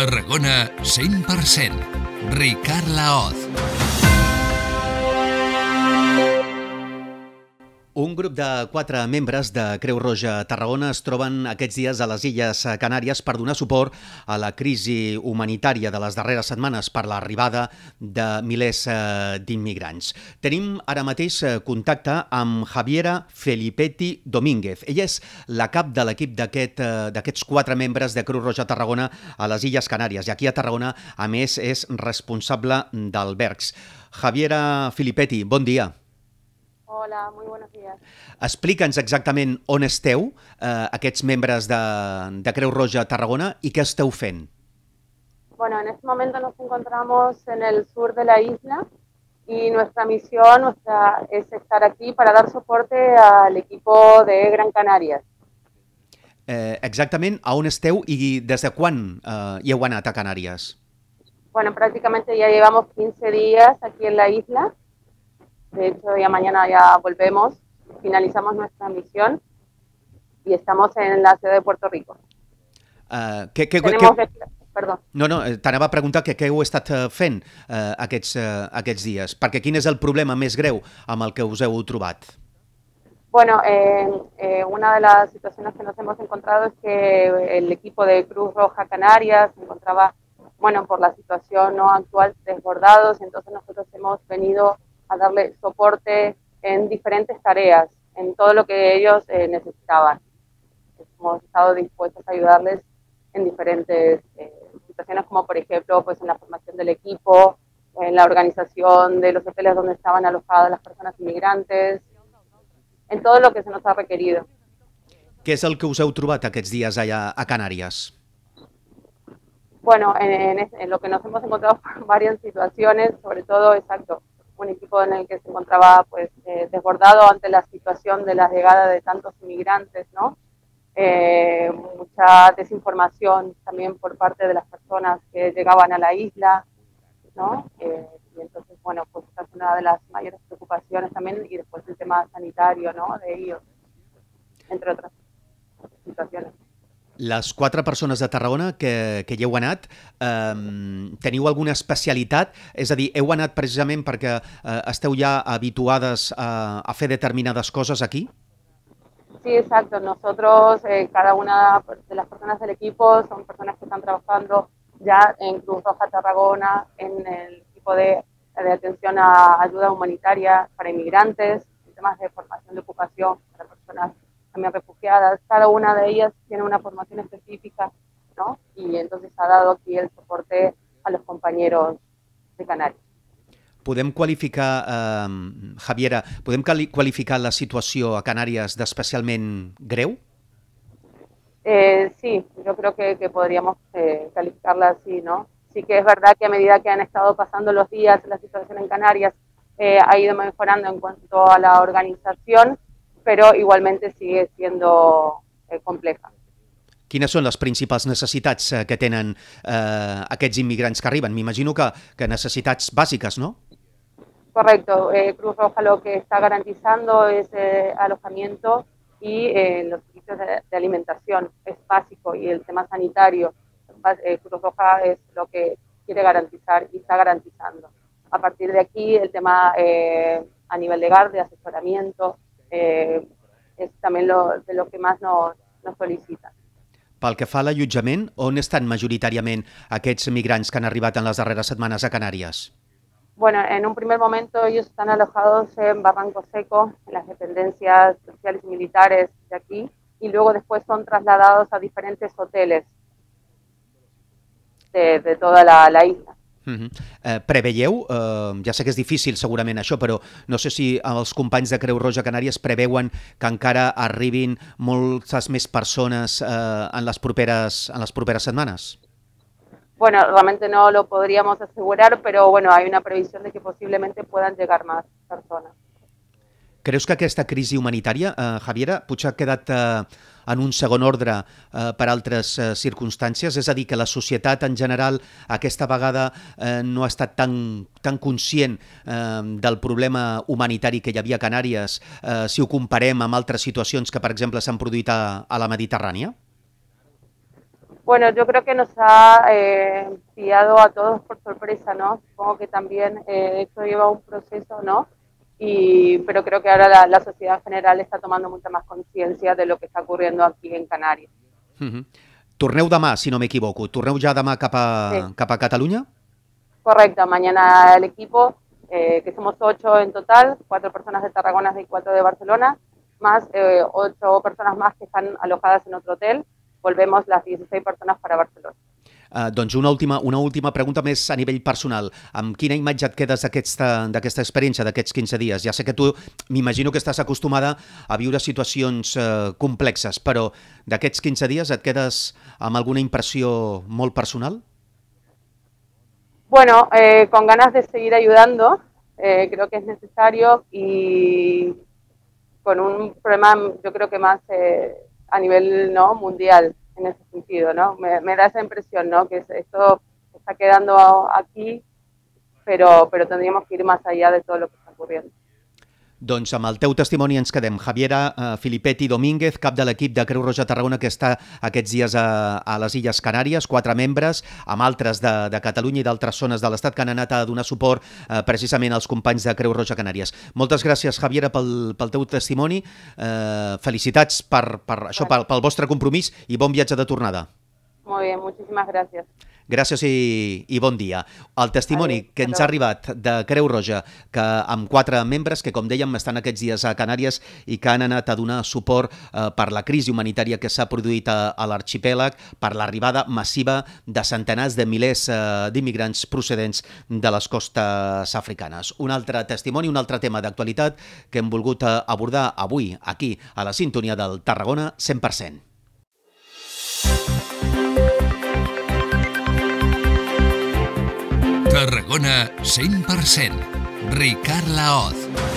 Tarragona 100%. Ricard Laoz. Un grup de 4 membres de Creu Roja Tarragona es troben aquests dies a les Illes Canàries per donar suport a la crisi humanitària de les darreres setmanes per l'arribada de milers d'immigrants. Tenim ara mateix contacte amb Javiera Felipetti Domínguez. Ella és la cap de l'equip d'aquests 4 membres de Creu Roja Tarragona a les Illes Canàries i aquí a Tarragona, a més, és responsable d'albergs. Javiera Felipetti, bon dia. Hola, muy buenos días. Explica'ns exactament on esteu, aquests membres de Creu Roja Tarragona, y qué esteu fent. Bueno, en este momento nos encontramos en el sur de la isla y nuestra misión es estar aquí para dar soporte al equipo de Gran Canarias. Exactament a on esteu i des de quan hi heu anat a Canàries? Bueno, prácticamente ya llevamos 15 días aquí en la isla. De hecho, ya mañana ya volvemos, finalizamos nuestra misión y estamos en la ciudad de Puerto Rico. Perdó. No, t'anava a preguntar què heu estat fent aquests dies, perquè quin és el problema més greu amb el que us heu trobat? Bueno, una de las situaciones que nos hemos encontrado es que el equipo de Cruz Roja Canarias se encontraba, bueno, por la situación no actual, desbordados, entonces nosotros hemos venido a darle soporte en diferentes tareas, en todo lo que ellos necesitaban. Hemos estado dispuestos a ayudarles en diferentes situaciones, como por ejemplo pues en la formación del equipo, en la organización de los hoteles donde estaban alojadas las personas inmigrantes, en todo lo que se nos ha requerido. Què és el que us heu trobat aquests dies allà a Canàries? Bueno, en lo que nos hemos encontrado varias situaciones, sobre todo, exacto, un equipo en el que se encontraba pues desbordado ante la situación de la llegada de tantos inmigrantes, ¿no? Mucha desinformación también por parte de las personas que llegaban a la isla, ¿no? Y entonces, bueno, pues esta es una de las mayores preocupaciones también, y después el tema sanitario, ¿no? De ellos, entre otras situaciones. Les 4 persones de Tarragona que hi heu anat, teniu alguna especialitat? És a dir, heu anat precisament perquè esteu ja habituades a fer determinades coses aquí? Sí, exacto. Nosotros, cada una de las personas del equipo son personas que están trabajando ya en Cruz Roja Tarragona, en el equipo de atención a ayuda humanitaria para inmigrantes, en temas de formación de ocupación para personas también refugiadas. Cada una de ellas tiene una formación específica, ¿no? Y entonces ha dado aquí el soporte a los compañeros de Canarias. Podem qualificar, Javiera, podem qualificar la situació a Canàries d'especialment greu? Sí, yo creo que podríamos calificarla así, ¿no? Sí que es verdad que a medida que han estado pasando los días, la situación en Canarias ha ido mejorando en cuanto a la organización, però igualmente sigue siendo compleja. Quines són les principals necessitats que tenen aquests immigrants que arriben? M'imagino que necessitats bàsiques, ¿no? Correcto. Cruz Roja lo que está garantizando es alojamiento y los servicios de alimentación. Es básico, y el tema sanitario. Cruz Roja es lo que quiere garantizar y está garantizando. A partir de aquí, el tema a nivel legal de asesoramiento, és també de lo que més nos solicita. Pel que fa a l'allotjament, on estan majoritàriament aquests migrants que han arribat en les darreres setmanes a Canàries? Bueno, en un primer momento ellos están alojados en Barranco Seco, en las dependencias sociales y militares de aquí, y luego después son trasladados a diferentes hoteles de toda la isla. Preveieu, ja sé que és difícil segurament això, però no sé si els companys de Creu Roja Canàries preveuen que encara arribin moltes més persones en les properes setmanes? Bueno, realmente no lo podríamos asegurar, pero bueno, hay una previsión de que posiblemente puedan llegar más personas. Creus que aquesta crisi humanitària, Javiera, potser ha quedat en un segon ordre per altres circumstàncies? És a dir, que la societat en general aquesta vegada no ha estat tan conscient del problema humanitari que hi havia a Canàries si ho comparem amb altres situacions que, per exemple, s'han produït a la Mediterrània? Bueno, yo creo que nos ha pillado a todos por sorpresa, ¿no? Supongo que también esto lleva un proceso, ¿no? Pero creo que ahora la sociedad en general está tomando mucha más conciencia de lo que está ocurriendo aquí en Canarias. Torneu demà, si no m'equivoco. Torneu ja demà cap a Catalunya? Correcto, mañana el equipo, que somos 8 en total, 4 personas de Tarragona y 4 de Barcelona, más 8 personas más que están alojadas en otro hotel. Volvemos las 16 personas para Barcelona. Doncs una última pregunta més a nivell personal. Amb quina imatge et quedes d'aquesta experiència, d'aquests 15 dies? Ja sé que tu m'imagino que estàs acostumada a viure situacions complexes, però d'aquests 15 dies et quedes amb alguna impressió molt personal? Bueno, con ganas de seguir ayudando, creo que es necesario y con un problema yo creo que más a nivel ¿no? mundial en ese sentido, ¿no? Me da esa impresión, ¿no? Que esto está quedando aquí, pero tendríamos que ir más allá de todo lo que está ocurriendo. Doncs amb el teu testimoni ens quedem. Javiera Filippetti Domínguez, cap de l'equip de Creu Roja Tarragona que està aquests dies a les Illes Canàries, 4 membres, amb altres de Catalunya i d'altres zones de l'Estat que han anat a donar suport precisament als companys de Creu Roja Canàries. Moltes gràcies, Javiera, pel teu testimoni. Felicitats pel vostre compromís i bon viatge de tornada. Muy bien, muchísimas gracias. Gràcies i bon dia. El testimoni que ens ha arribat de Creu Roja, que amb 4 membres que, com dèiem, estan aquests dies a Canàries i que han anat a donar suport per la crisi humanitària que s'ha produït a l'arxipèlag, per l'arribada massiva de centenars de milers d'immigrants procedents de les costes africanes. Un altre testimoni, un altre tema d'actualitat que hem volgut abordar avui, aquí, a la sintonia del Tarragona 100%. Tarragona 100%. Ricard Laoz.